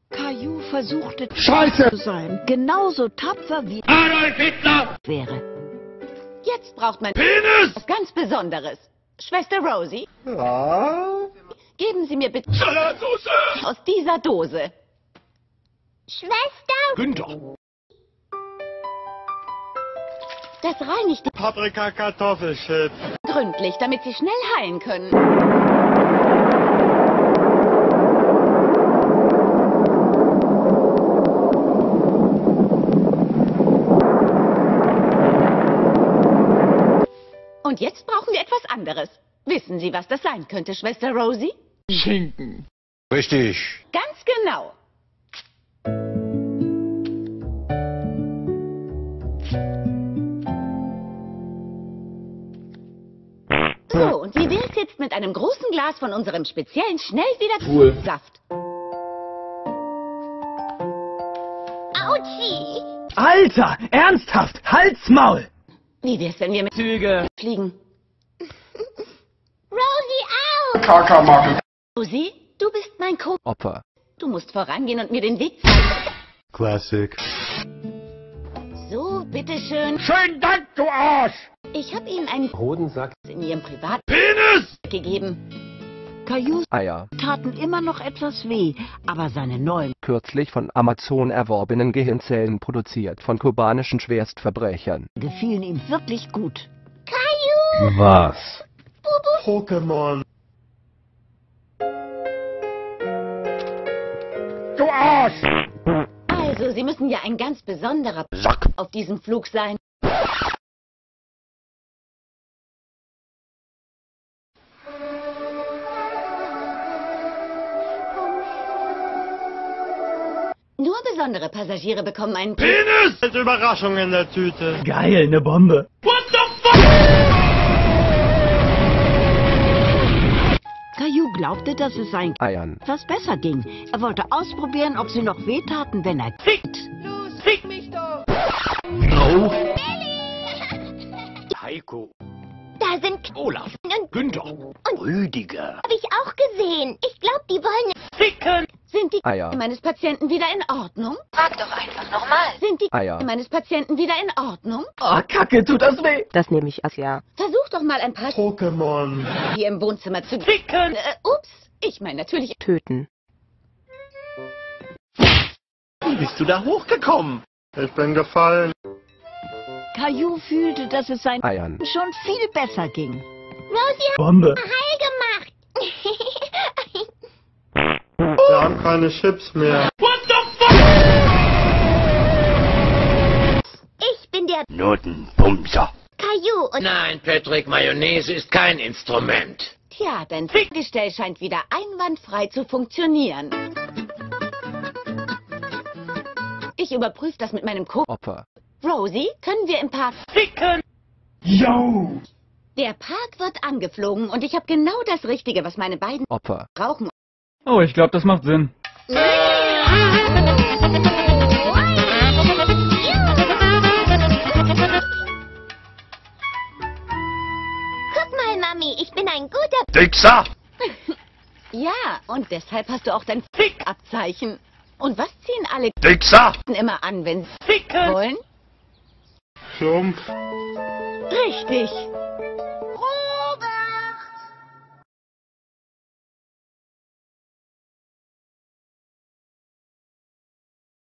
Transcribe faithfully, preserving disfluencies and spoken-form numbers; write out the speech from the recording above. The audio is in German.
Caillou versuchte Scheiße zu sein, genauso tapfer wie Adolf Hitler! wäre. Jetzt braucht man Penis! was ganz Besonderes. Schwester Rosie, Ja? geben Sie mir bitte Salatsoße! aus dieser Dose. Schwester! Günther! Das reinigt die Paprika Kartoffelchips. gründlich, damit Sie schnell heilen können. Und jetzt brauchen wir etwas anderes. Wissen Sie, was das sein könnte, Schwester Rosie? Schinken! Richtig. Ganz genau. So, und wie wär's jetzt mit einem großen Glas von unserem speziellen Schnellwiedersaft? Autschi! Alter, ernsthaft, Halsmaul! Wie wär's, wenn wir mit Züge! fliegen? Rosie out! Kakermakel. Rosie, du bist mein Co. Opa. Du musst vorangehen und mir den Weg zeigen. Classic. So, bitteschön. Schönen Dank, du Arsch! Ich habe Ihnen einen Hodensack. in Ihrem Privat Penis! gegeben. Caillou Eier. taten immer noch etwas weh, aber seine neuen Kürzlich von Amazon erworbenen Gehirnzellen produziert von kubanischen Schwerstverbrechern. gefielen ihm wirklich gut. Caillou! Was? Pokémon. Du Arsch! Also, Sie müssen ja ein ganz besonderer Sack! auf diesem Flug sein. Nur besondere Passagiere bekommen einen Penis! Als Überraschung in der Tüte. Geil, ne Bombe. What the fuck? Caillou glaubte, dass es sein Eiern. etwas besser ging. Er wollte ausprobieren, ob sie noch wehtaten, wenn er Fickt! Los, fick mich doch! No! Heiko! Da sind Olaf! und Günther! Rüdiger! habe ich auch gesehen. Ich glaube, die wollen... Ficken! Sind die Eier. meines Patienten wieder in Ordnung? Frag doch einfach nochmal. Sind die Eier. meines Patienten wieder in Ordnung? Oh, Kacke, tut das weh. Das nehme ich als ja. Versuch doch mal ein paar Pokémon. hier im Wohnzimmer zu... Ficken! Äh, ups, ich meine natürlich... Töten. Wie bist du da hochgekommen? Ich bin gefallen. Caillou fühlte, dass es sein Eiern. schon viel besser ging. Rosie hat Bombe. heil gemacht. Wir haben keine Chips mehr. What the fuck? Ich bin der Notenpumser! Caillou und... Nein, Patrick, Mayonnaise ist kein Instrument. Tja, dein Fickgestell scheint wieder einwandfrei zu funktionieren. Ich überprüfe das mit meinem Co. Opa. Rosie, können wir im Park... Ficken! Yo! Der Park wird angeflogen und ich habe genau das Richtige, was meine beiden Opa. brauchen. Oh, ich glaube, das macht Sinn. Guck mal, Mami, ich bin ein guter... Dickser! Ja, und deshalb hast du auch dein Fick-Abzeichen. Und was ziehen alle Dickser! immer an, wenn sie Ficken! wollen? Schlumpf. Richtig.